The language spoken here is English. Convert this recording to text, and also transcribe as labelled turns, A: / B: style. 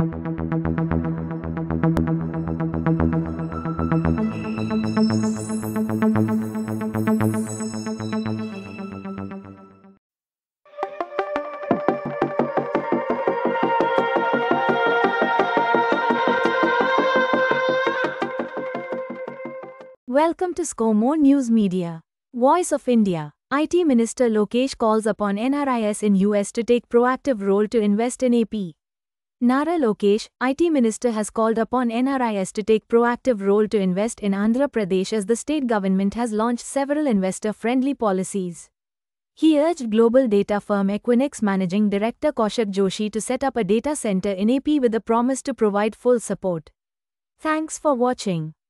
A: Welcome to ScoMo News Media. Voice of India. IT Minister Lokesh calls upon NRIs in US to take proactive role to invest in AP. Nara Lokesh, IT Minister, has called upon NRIs to take proactive role to invest in Andhra Pradesh as the state government has launched several investor-friendly policies. He urged global data firm Equinix Managing Director Kaushik Joshi to set up a data center in AP with a promise to provide full support. Thanks for watching.